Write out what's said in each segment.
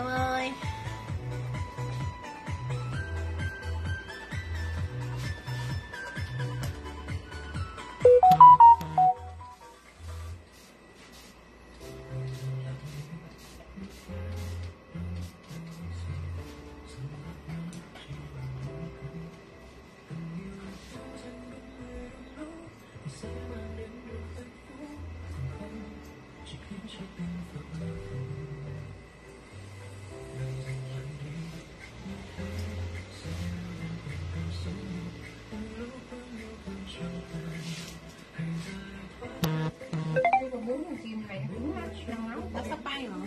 em ơi. Nó sắp bay mà.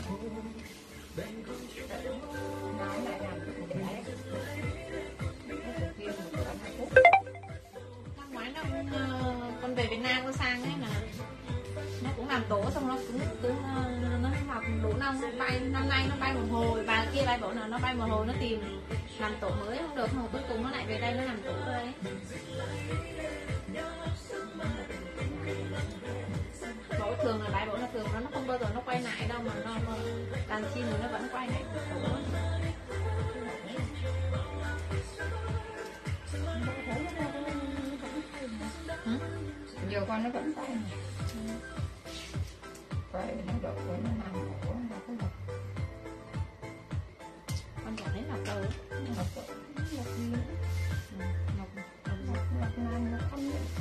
Năm ngoái nó con về Việt Nam con sang ấy là nó cũng làm tổ xong nó cũng nó học đủ năm nó bay, năm nay nó bay một hồi, bà kia bay bảo là nó bay một hồi nó tìm làm tổ mới không được, không cuối cùng nó lại về đây nó làm tổ đây. Bảo thường là bài bảo là thường nó không bao giờ nó quay lại đâu, mà nó đàn chim thì nó vẫn quay lại tổ. Nhiều con nó vẫn quay này. Quay nó đậu với nó nằm của nó có lọc. Con chả thấy lọc đâu. Lọc gì nữa. Lọc nằm nó không nữa.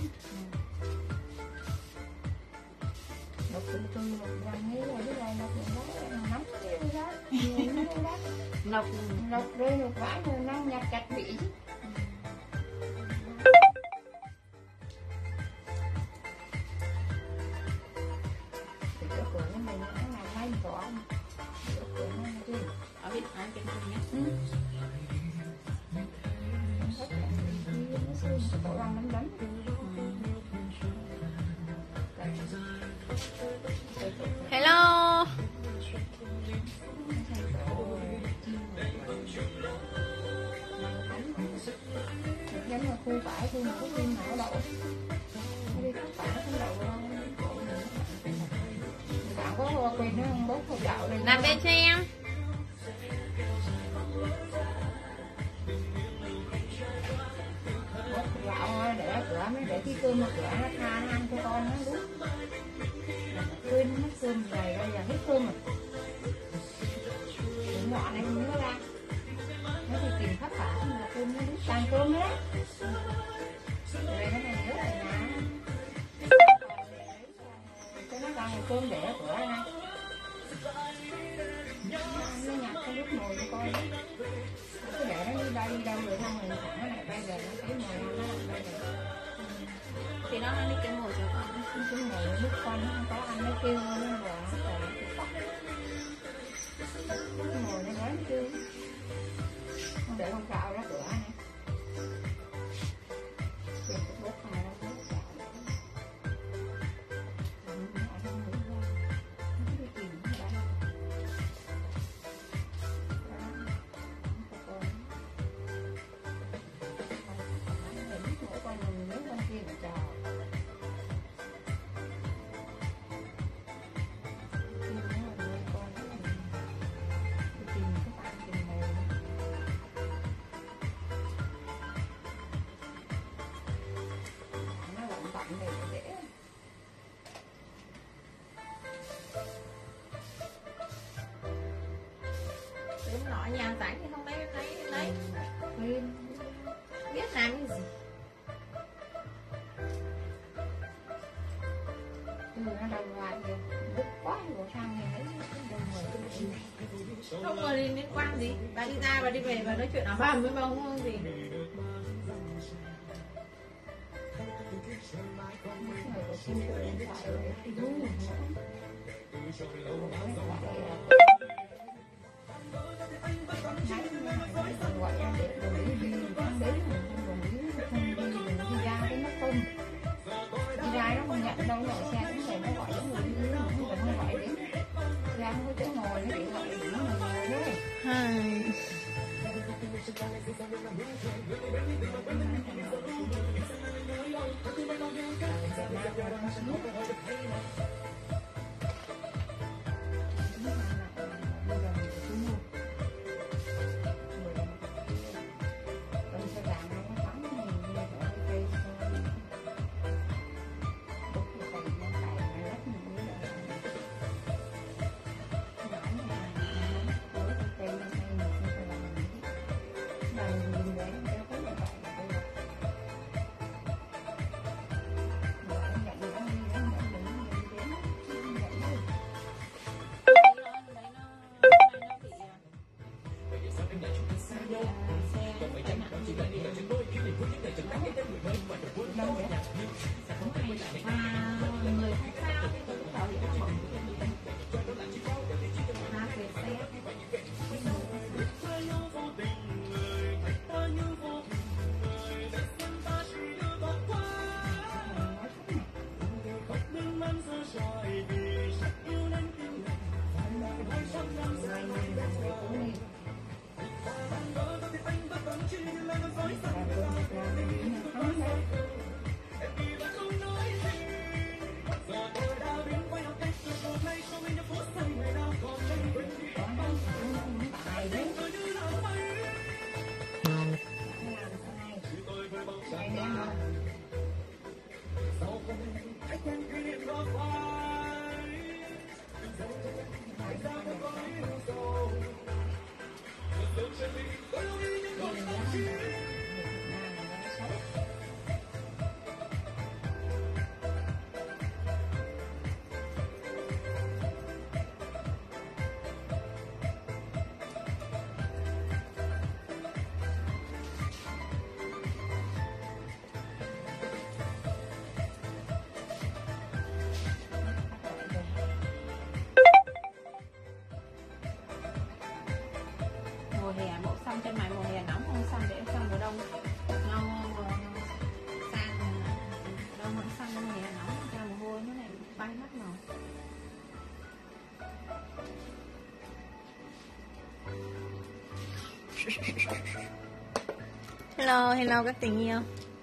Lọc từ từ lọc vàng như rồi, cái này lọc nó nắm cái gì đó. Nhiều nó đó. Lọc rơi lọc vãi rồi nó nhặt chặt bị. Ở Việt Nam Việt Nam nhé. Hello. Giống như khu vải khu một cái phim nào đậu. Đi khu vải không đậu đâu. Bạn có hoa quên nó không bốc không đậu lên. Làm bên cho em. Gạo để cửa mới để cái cơm mà cửa nó tha nó ăn cho con nó đúng. Quên mất cơm này bây giờ hết cơm rồi. Những ngọn này không nhớ ra. Nó thì tìm khắp cả mà cơm nó đúng tan cơm đấy. Về nó này nhớ lại nhà. Cái nó đang cơm để ở cửa này. Nó nhặt cái lúc ngồi cho con. Cứ để nó đi đây đi đâu rồi xong rồi thẳng nó lại bay về nó thấy mồi nó lại bay về. Thì nó đi cái mồi cho con. Cứ ngồi lúc con nó không có ăn nó kêu nó bò nó bò nó ngồi nó nói kêu. Không để con cạo ra cửa này. Tìm cái bốc này nó bốc cạo. Đúng nọ nhà rảnh thì không lấy. Biết làm cái gì. Nó đồng loạt kìa, bức quá rồi sang này lấy đồng người. Không có liên quan gì. Bà đi ra bà đi về và nói chuyện ở bàn với bà không gì. Gọi ra để đồng ý đi, đồng ý không đi ra cái mất công. Đi ra nó không nhận đâu, gọi xe cũng phải nó gọi những người đi, không cần nó gọi đến. Ra không có chỗ ngồi, nó bị gọi đến những người ngồi đấy. xe tai nạn gì vậy? Và người không sao thì tôi cũng bảo hiểm không. Về xe. Mùa hè bộ xăm trên mày mùa hè nóng không xăm để xăm mùa đông ngon sang đông không xăm mùa hè nóng ra mồ hôi nó này bay mất màu. Hello các tình yêu.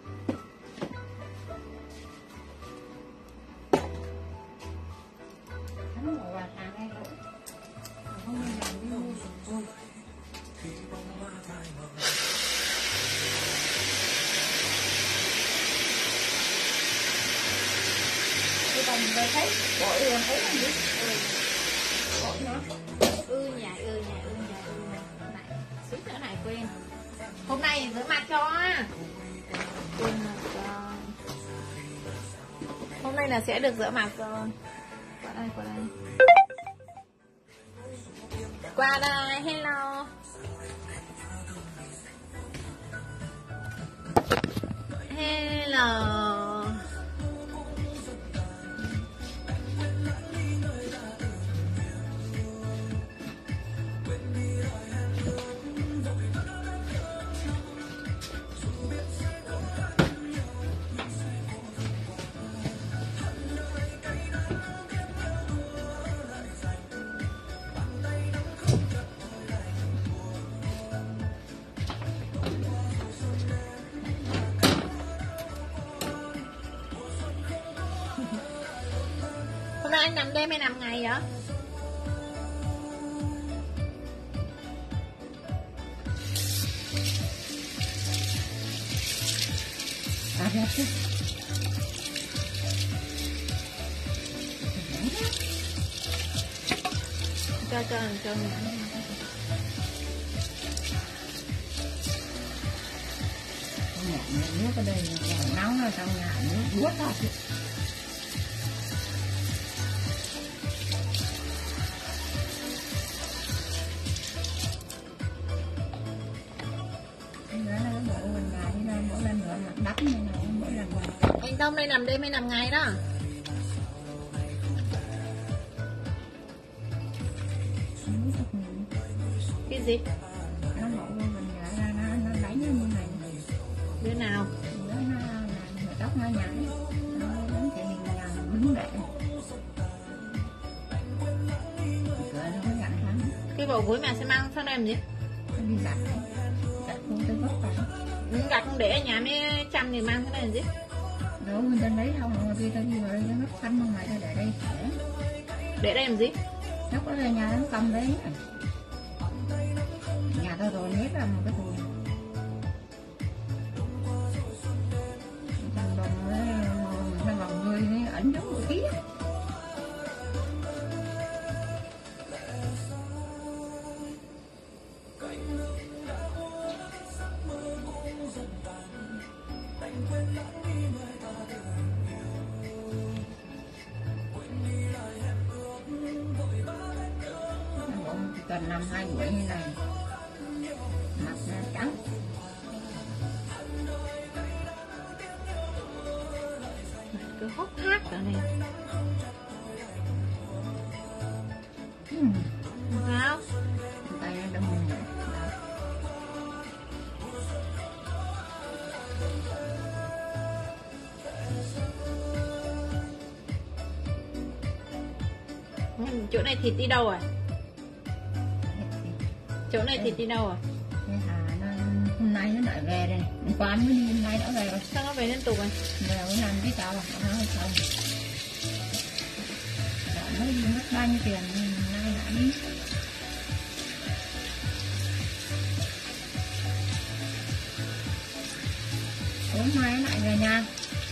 Còn về thấy bội rồi thấy làm gì? Bội nữa. Nhà này xíu nữa này quên. Hôm nay rửa mặt cho. Quên mặt cho. Hôm nay là sẽ được rửa mặt rồi. Qua đây, hello. Hello. Hôm nay anh nằm đêm hay nằm ngày vậy? Cho nước ở đây nóng rồi trong nhà nước buốt ra. Anh Tông đây nằm đêm hay nằm ngày đó? Cái gì? Nó mổ mình lại nó đánh như này. Đứa nào? Nó tóc nó nhảy. Nó đánh thì mình đứng lại. Cửa nó có gặn lắm. Cái bầu gối mà sẽ mang sang đây làm gì? Nó đi giặt. Giặt không tới vất vả. Gặt không để ở nhà mới chăm thì mang cái này làm gì? Đâu mình tên lấy không rồi kia tao đi vào đây nó ngắt xanh không lại tao để đây để đây làm gì? nó có về nhà nó cầm đấy nhà tao rồi hết là một cái thùng thằng đồng nó bằng người ẩn giống một ký cần làm 2 buổi như này mặt là trắng. Cứ hốc hác cả này. Sao? Tay nó đâm mình nữa. Chỗ này thịt đi đâu à? Chỗ này thịt đi đâu à? Cái Hà nó hôm nay nó lại về đây, hôm qua nó mới đi, hôm nay đã về rồi. Sao nó về liên tục à? Về bữa làm biết sao à, nó nói sao? Nó đi mất bao nhiêu tiền, nay lại đi. Hôm nay nó lại về nhà.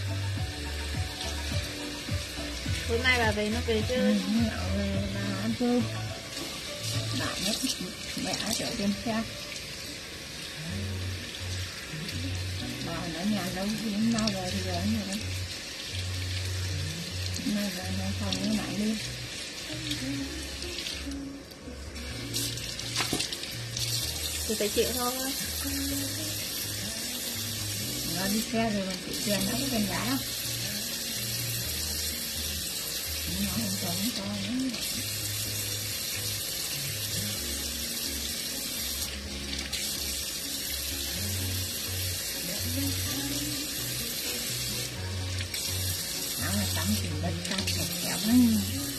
Hôm nay bà về nó về chứ? Nhậu về là ăn cơm. Bạn nó mẹ chở trên xe. Bà ở nhà đâu thì mau về thì giờ như vậy. Nay về nay phòng nó lại đi. Thì phải chịu thôi. Nó đi xe rồi mình chịu tiền, nó có tiền giá đâu. Nó không cho nữa. Áo là tắm thì đất xanh sạch sẽ lắm.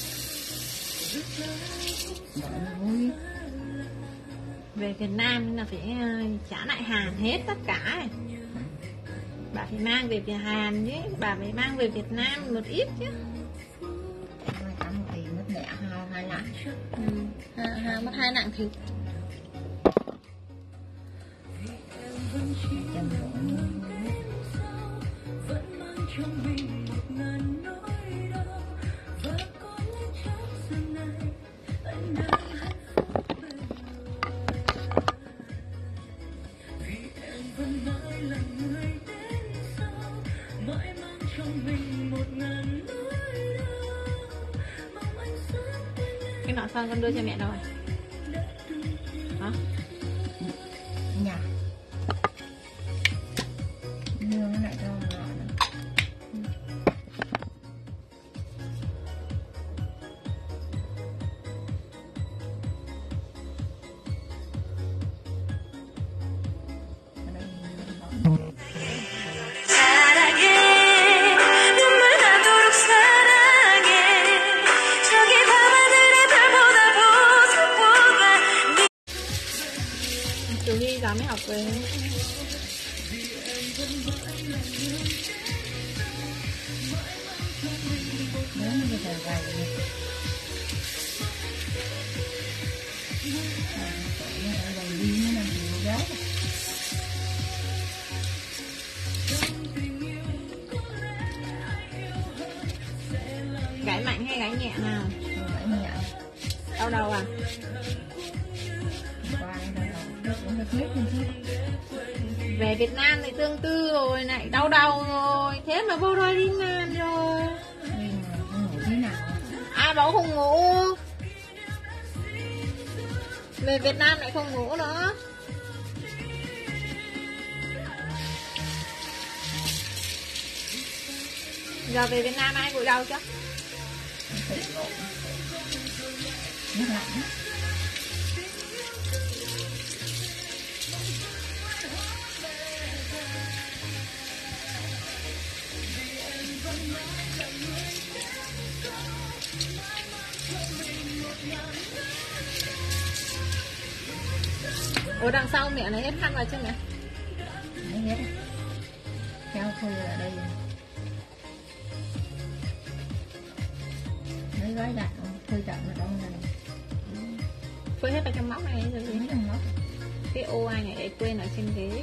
Mọi vui. Về Việt Nam nên là phải trả lại Hàn hết tất cả. Bà phải mang về Việt Hàn chứ, bà phải mang về Việt Nam một ít chứ. Hai tắm thì mất mẹ hai nặng. Mất 2 nặng thịt. Chân rụng. Cái nọ son con đưa cho mẹ đâu rồi? Hả? Nhà. Đưa nó lại cho mẹ nữa. Ở đây nó bỏ. Chú Huy giờ mới học về. Nếu như bây giờ gầy này. Gầy đi nó làm gì béo. Gãy mạnh hay gãy nhẹ nào? Gãy nhẹ. Đau đầu à? Qua đây đầu cũng được hết lên chứ. Về Việt Nam thì tương tư rồi lại đau đầu rồi. Thế mà vô đây đi Nam rồi. Đây mà không ngủ thế nào. Ai bảo không ngủ? Về Việt Nam lại không ngủ nữa. Giờ về Việt Nam ai gội đầu chứ? Nước lạnh. Ủa đằng sau mẹ lấy hết khăn vào chưa mẹ? Lấy hết. Theo phơi ở đây. Lấy gói đặt phơi chậm ở trong này. Phơi hết vào trong móc này rồi gì? Mấy trong nó. Cái ô ai này để quên ở trên ghế.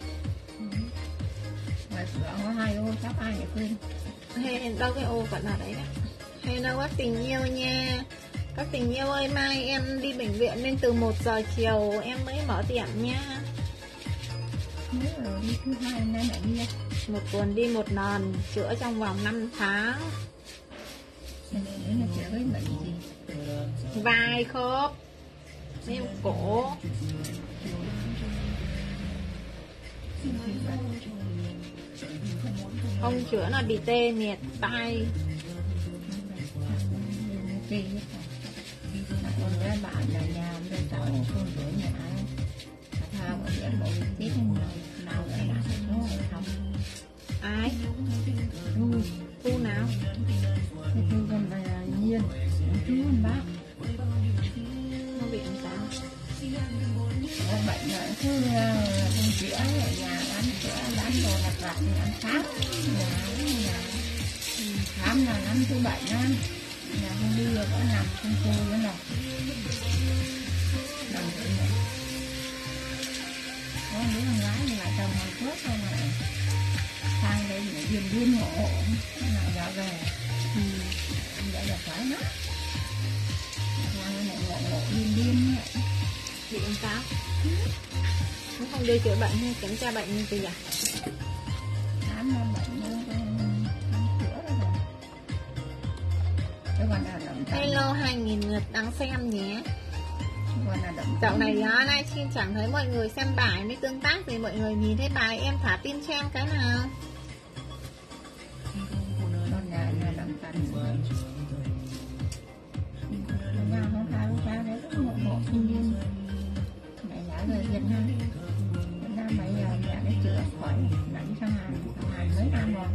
Ngoài cửa có 2 ô chắc ai để quên. Hay đâu cái ô vẫn ở đấy đó. Hello các tình yêu nha. Các tình yêu ơi, mai em đi bệnh viện nên từ 1 giờ chiều em mới mở tiệm nha. Nếu rồi đi thứ 2 hôm nay lại đi. 1 tuần đi 1 lần, chữa trong vòng 5 tháng. Đấy là chữa cái bệnh gì? Vai khớp, viêm cổ. Không chữa là bị tê nghẹt tai. Con với bạn là nhà với cháu không rửa nhà thao ở nhà bộ tiết nào ở nhà nó học Ai? Thu nào? cái thư con là Nhiên chú con bác Nó bị làm sao? có bệnh là cứ không chữa ở nhà bán chữa bán đồ lặt vặt ăn khám nhà khám là năm thứ bảy năm nhà không đi được có nằm không chơi nữa là nằm vậy này có đứa con gái thì lại chồng Hàn Quốc không mà sang đây để điền điên hộ lại dạo về anh đã được phải nó sang này ngộ điên điên vậy Bị làm sao? Nó không đi chữa bệnh hay kiểm tra bệnh gì à? khám nó bệnh nó khám chữa đó rồi cái con nào động tâm Hello 2000 lượt đang xem nhé. con nào động Dạo này nay xin chẳng thấy mọi người xem bài mới tương tác thì mọi người nhìn thấy bài em thả pin cho em cái nào. con nào là động tâm nhà không sao đấy rất một bộ sinh viên mẹ giả người Việt Nam bây giờ nhà cái chữa khỏi đánh sang Hàn mấy năm rồi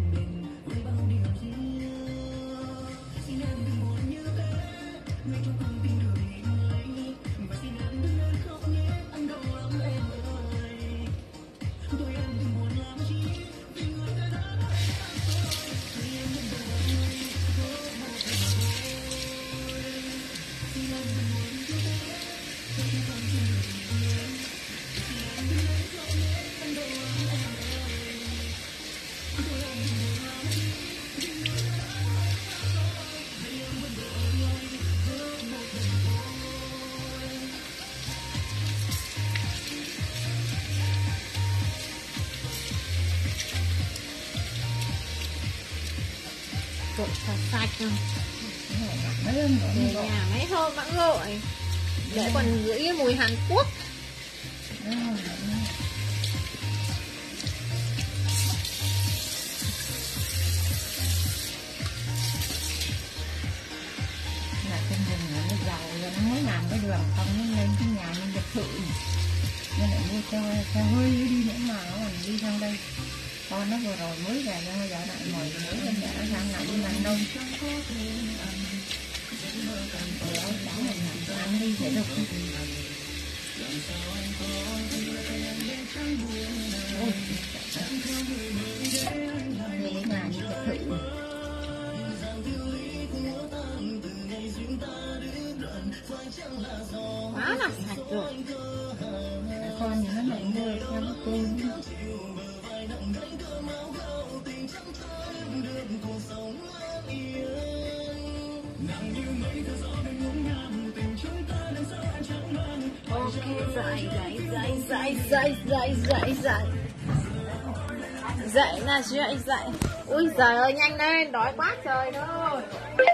Gội sạch không? mấy lần Về nhà mấy hôm vẫn gội. Để còn gửi mùi Hàn Quốc. là trên rừng nó giàu rồi nó mới làm cái đường không nó lên cái nhà nên biệt thự nên lại mua cho hơi đi nữa mà nó còn đi sang đây con nó vừa rồi mới về nhưng mà giờ lại mời mới lên nhà nó sang lại đi làm đông ăn đi để được ôi về nhà đi biệt thự Quá là sạch rồi. con thì nó lại mua theo cái cô Ok, dậy. Dậy là dậy. Ui giời ơi, nhanh lên, đói quá trời thôi.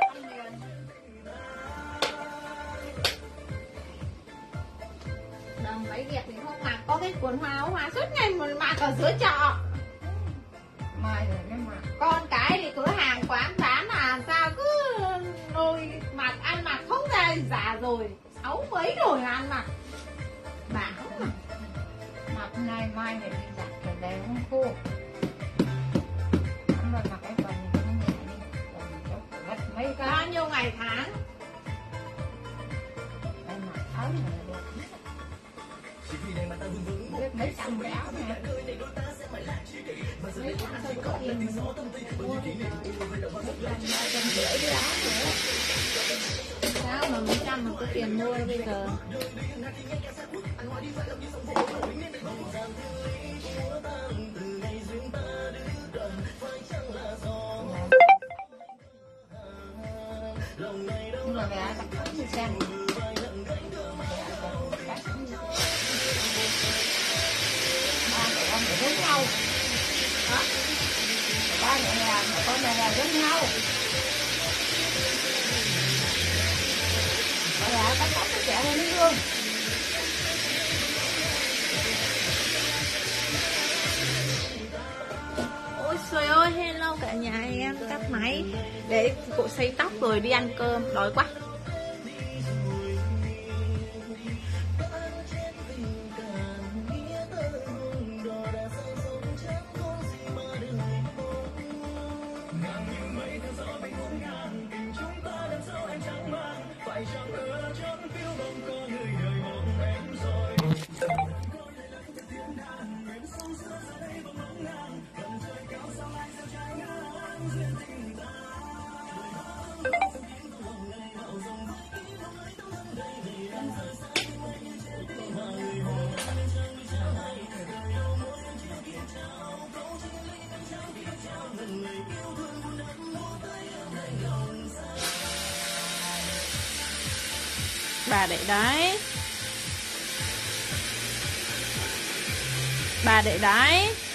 Đồng váy đẹp thì không mặc, có cái quần hoa suốt ngày mà mặc ở dưới chợ. mai rồi nó mà Con cái thì cửa hàng quán bán là sao cứ nồi mặc ăn mặc không ra giả rồi 6 mấy rồi ăn mặc bảo mà. mặc nay mai để đi giặt rồi để không khô ăn rồi mặc cái quần không nhẹ đi quần mất mấy cái Bao nhiêu ngày tháng đây mặc áo này được biết mấy trăm cái áo này mấy trăm tôi có tiền mua 250 cái áo nữa sao mà mấy trăm mà có tiền mua bây giờ. nhưng mà gà đặt áo như xem con phải giống nhau hả? Ba mẹ là con này là giống nhau bà là cắt tóc cái trẻ lên luôn nhà em tắt máy để cụ xây tóc rồi đi ăn cơm, đói quá. Bà để đấy. Bà để đấy.